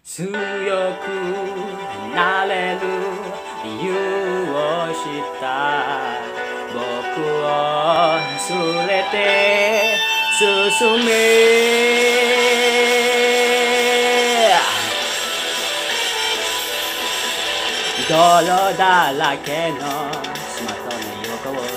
強くなれる理由を知った僕を連れて進め泥だらけのスマートの横を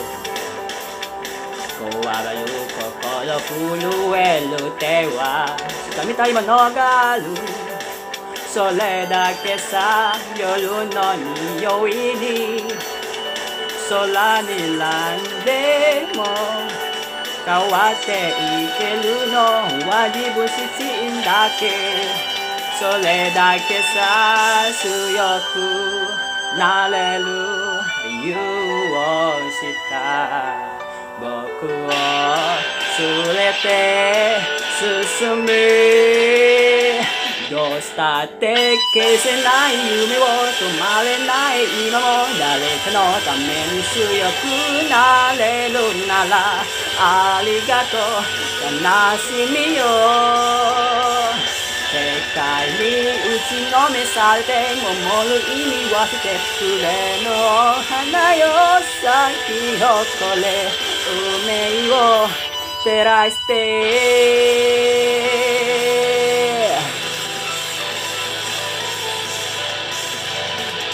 こわばる心震える手は掴みたいものがあるそれだけさ夜の匂いに空にらんでも変わっていけるのは自分自身だけそれだけさ強くなれる理由を知った僕を連れて進めどうしたって消せない夢を止まれない今も誰かのために強くなれるならありがとう悲しみよ世界に打ちのめされて守る意味は捨てくれの花よ咲き誇れ運命を照らして